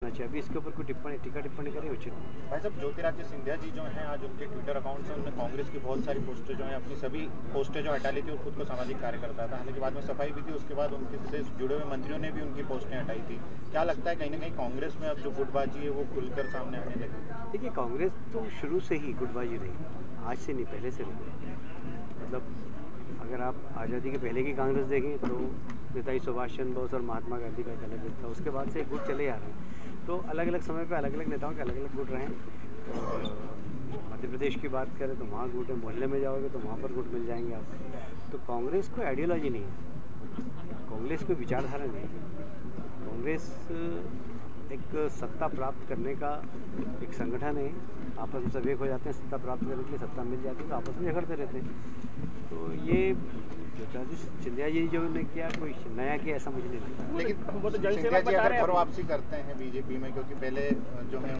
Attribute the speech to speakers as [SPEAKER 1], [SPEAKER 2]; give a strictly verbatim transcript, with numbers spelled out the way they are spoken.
[SPEAKER 1] होना चाहिए। अभी इसके ऊपर कोई टिप्पणी टीका टिप्पणी करें उचित नहीं।
[SPEAKER 2] भाई साहब, ज्योतिरादित्य सिंधिया जी जो हैं, आज उनके ट्विटर अकाउंट से उन्होंने कांग्रेस की बहुत सारी पोस्टें जो हैं, अपनी सभी पोस्टें जो हटा ली थी और खुद को सामाजिक कार्यकर्ता था, हालांकि बाद में सफाई भी थी। उसके बाद उनके से जुड़े हुए मंत्रियों ने भी उनकी पोस्टें हटाई थी। क्या लगता है कहीं ना कहीं कांग्रेस में अब जो गुटबाजी है वो खुलकर सामने आने लगी?
[SPEAKER 1] देखिए, कांग्रेस तो शुरू से ही गुटबाजी रही, आज से नहीं, पहले से रही। मतलब अगर आप आज़ादी के पहले की कांग्रेस देखें तो नेताजी सुभाष चंद्र बोस और महात्मा गांधी का एक अलग गुट था। उसके बाद से गुट चले आ रहे हैं। तो अलग अलग समय पे अलग अलग नेताओं के अलग अलग गुट रहे हैं। और मध्य प्रदेश की बात करें तो वहाँ गुट है, मोहल्ले में जाओगे तो वहाँ पर गुट मिल जाएंगे आपको। तो कांग्रेस कोई आइडियोलॉजी नहीं है, कांग्रेस कोई विचारधारा नहीं है। कांग्रेस एक सत्ता प्राप्त करने का एक संगठन है। आपस में सब एक हो जाते हैं, सत्ता प्राप्त करने के लिए सत्ता मिल जाती है तो आपस में झगड़ते रहते हैं। तो ये ज्योतिरादित्य सिंधिया जी जो ने किया कोई नया किया ऐसा मुझे नहीं लगता।
[SPEAKER 2] लेकिन वो तो जल सेवक बता रहे हैं, घर वापसी करते हैं बीजेपी में, क्योंकि पहले जो है